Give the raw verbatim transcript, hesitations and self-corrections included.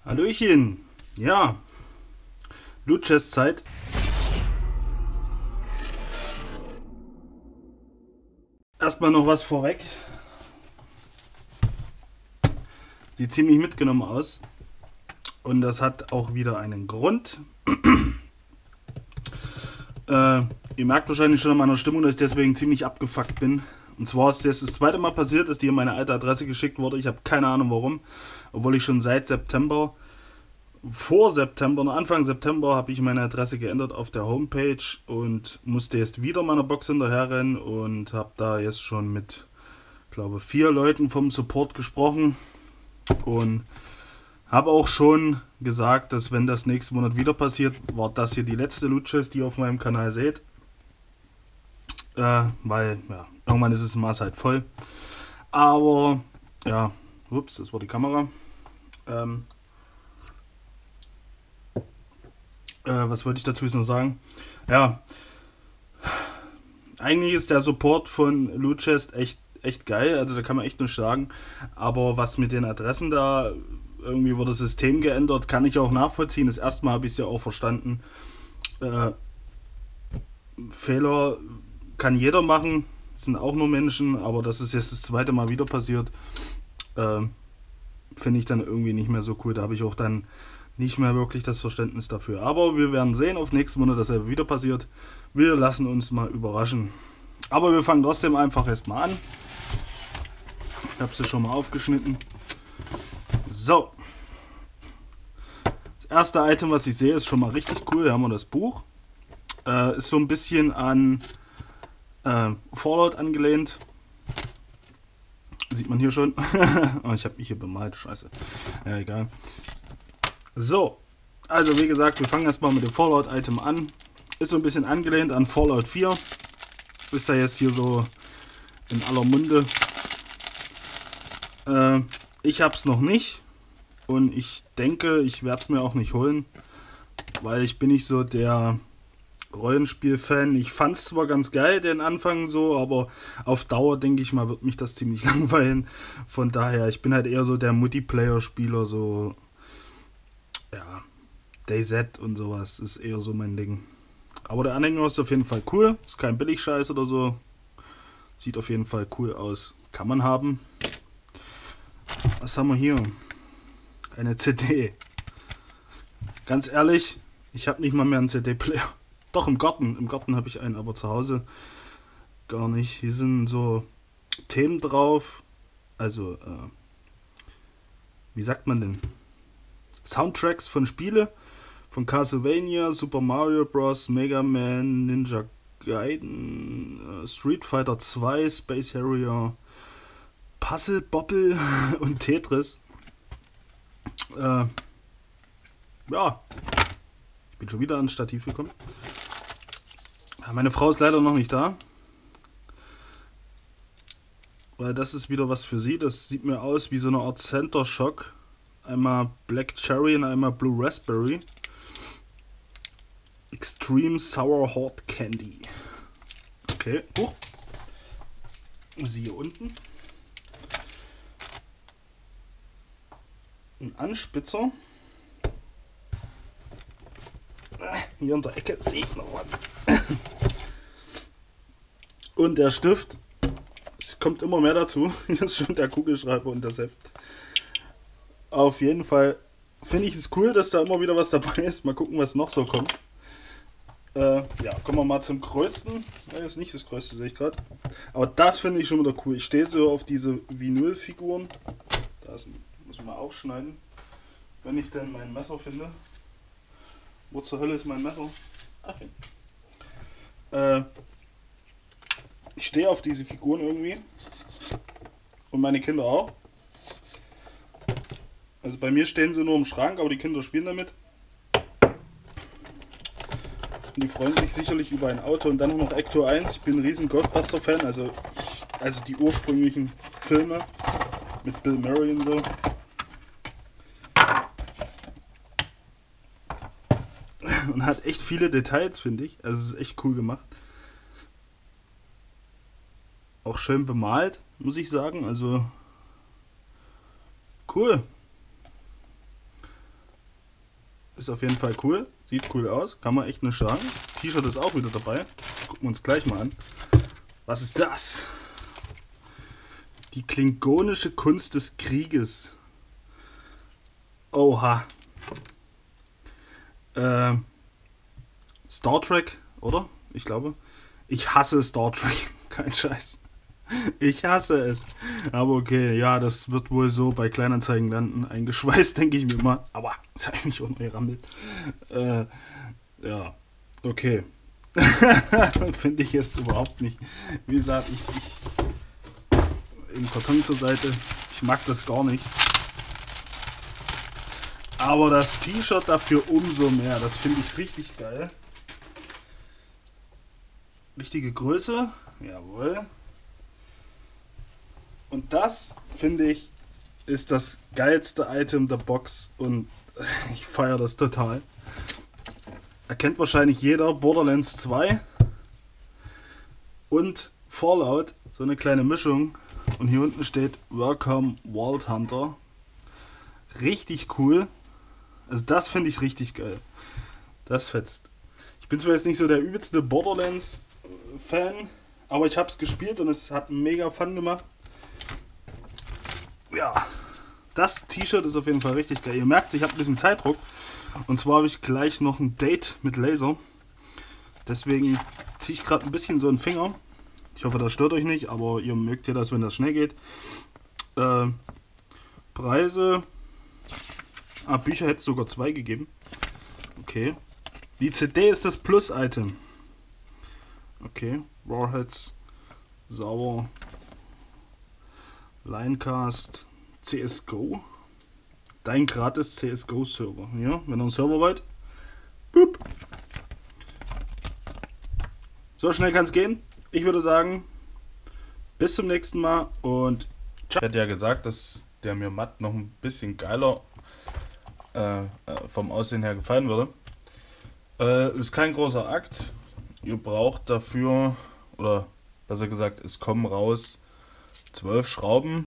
Hallöchen! Ja, Loot-Chest-Zeit. Erstmal noch was vorweg. Sieht ziemlich mitgenommen aus. Und das hat auch wieder einen Grund. äh, ihr merkt wahrscheinlich schon an meiner Stimmung, dass ich deswegen ziemlich abgefuckt bin. Und zwar ist das das zweite Mal passiert, dass dir meine alte Adresse geschickt wurde. Ich habe keine Ahnung warum. Obwohl ich schon seit September, vor September, Anfang September, habe ich meine Adresse geändert auf der Homepage und musste jetzt wieder meiner Box hinterherrennen und habe da jetzt schon mit, glaube vier Leuten vom Support gesprochen und habe auch schon gesagt, dass wenn das nächsten Monat wieder passiert, war das hier die letzte Loot-Chest, die ihr auf meinem Kanal seht. Äh, weil, ja, irgendwann ist das Maß halt voll. Aber, ja, ups, das war die Kamera. Ähm, äh, was wollte ich dazu jetzt noch sagen? Ja, eigentlich ist der Support von Loot Chest echt, echt geil, also da kann man echt nichts sagen. Aber was mit den Adressen da, irgendwie wurde das System geändert, kann ich auch nachvollziehen. Das erste Mal habe ich es ja auch verstanden. Äh, Fehler kann jeder machen, sind auch nur Menschen, aber das ist jetzt das zweite Mal wieder passiert. Äh, Finde ich dann irgendwie nicht mehr so cool. Da habe ich auch dann nicht mehr wirklich das Verständnis dafür. Aber wir werden sehen, auf nächsten Monat dasselbe wieder passiert. Wir lassen uns mal überraschen. Aber wir fangen trotzdem einfach erstmal an. Ich habe sie schon mal aufgeschnitten. So. Das erste Item, was ich sehe, ist schon mal richtig cool. Hier haben wir das Buch. Äh, ist so ein bisschen an äh, Fallout angelehnt. Sieht man hier schon. Oh, ich habe mich hier bemalt. Scheiße. Ja, egal. So. Also wie gesagt, wir fangen erstmal mit dem Fallout-Item an. Ist so ein bisschen angelehnt an Fallout vier. Ist ja jetzt hier so in aller Munde. Äh, ich hab's noch nicht. Und ich denke, ich werde es mir auch nicht holen. Weil ich bin nicht so der Rollenspiel-Fan. Ich fand es zwar ganz geil, den Anfang so, aber auf Dauer, denke ich mal, wird mich das ziemlich langweilen. Von daher, ich bin halt eher so der Multiplayer-Spieler, so, ja, DayZ und sowas ist eher so mein Ding. Aber der Anhänger ist auf jeden Fall cool, ist kein Billigscheiß oder so. Sieht auf jeden Fall cool aus. Kann man haben. Was haben wir hier? Eine C D. Ganz ehrlich, ich habe nicht mal mehr einen C D-Player. Doch, im Garten. Im Garten habe ich einen, aber zu Hause gar nicht. Hier sind so Themen drauf. Also, äh, wie sagt man denn? Soundtracks von Spiele. Von Castlevania, Super Mario Bros., Mega Man, Ninja Gaiden, äh, Street Fighter zwei, Space Harrier, Puzzle Bobble und Tetris. Äh, ja. Ich bin schon wieder ans Stativ gekommen. Meine Frau ist leider noch nicht da. Weil das ist wieder was für sie. Das sieht mir aus wie so eine Art Center Shock. Einmal Black Cherry und einmal Blue Raspberry. Extreme Sour Hot Candy. Okay. Oh. Siehe unten. Ein Anspitzer. Hier in der Ecke sehe ich noch was. Und der Stift. Es kommt immer mehr dazu. Hier ist schon der Kugelschreiber und das Heft. Auf jeden Fall finde ich es cool, dass da immer wieder was dabei ist. Mal gucken, was noch so kommt. Äh, ja, kommen wir mal zum größten. Das ist nicht das größte, sehe ich gerade. Aber das finde ich schon wieder cool. Ich stehe so auf diese Vinyl-Figuren. Das muss ich mal aufschneiden. Wenn ich denn mein Messer finde. Wo zur Hölle ist mein Messer? Ach, okay. Äh, ich stehe auf diese Figuren irgendwie. Und meine Kinder auch. Also bei mir stehen sie nur im Schrank, aber die Kinder spielen damit. Und die freuen sich sicherlich über ein Auto. Und dann noch Ecto eins. Ich bin ein riesen Ghostbuster-Fan. Also, ich, also die ursprünglichen Filme mit Bill Murray und so. Und hat echt viele Details, finde ich. Also es ist echt cool gemacht. Auch schön bemalt, muss ich sagen. Also cool. ist auf jeden Fall cool. Sieht cool aus. Kann man echt nicht sagen. T-Shirt ist auch wieder dabei. Gucken wir uns gleich mal an. Was ist das? Die klingonische Kunst des Krieges. Oha. Äh, Star Trek, oder? Ich glaube. Ich hasse Star Trek. Kein Scheiß. Ich hasse es. Aber okay, ja, das wird wohl so bei Kleinanzeigen landen. Eingeschweißt, denke ich mir mal. Aber das habe ich mich umgerammelt. Äh, ja, okay. Finde ich jetzt überhaupt nicht. Wie gesagt, ich, ich im Karton zur Seite. Ich mag das gar nicht. Aber das T-Shirt dafür umso mehr. Das finde ich richtig geil. Richtige Größe. Jawohl. Und das, finde ich, ist das geilste Item der Box. Und ich feiere das total. Erkennt wahrscheinlich jeder Borderlands zwei und Fallout. So eine kleine Mischung. Und hier unten steht Welcome Vault Hunter. Richtig cool. Also das finde ich richtig geil. Das fetzt. Ich bin zwar jetzt nicht so der übelste Borderlands-Fan, aber ich habe es gespielt und es hat mega Fun gemacht. Ja, das T-Shirt ist auf jeden Fall richtig geil. Ihr merkt, ich habe ein bisschen Zeitdruck. Und zwar habe ich gleich noch ein Date mit Laser. Deswegen ziehe ich gerade ein bisschen so einen Finger. Ich hoffe, das stört euch nicht, aber ihr mögt ja das, wenn das schnell geht. Äh, Preise. Ah, Bücher hätte es sogar zwei gegeben. Okay. Die C D ist das Plus-Item. Okay. Warheads. Sauer. Linecast. C S G O. Dein gratis C S G O Server. Ja, wenn ihr einen Server wollt. Boop. So schnell kann es gehen. Ich würde sagen, bis zum nächsten Mal und ciao. Ich hätte ja gesagt, dass der mir matt noch ein bisschen geiler äh, vom Aussehen her gefallen würde. Äh, ist kein großer Akt. Ihr braucht dafür, oder besser gesagt, es kommen raus zwölf Schrauben.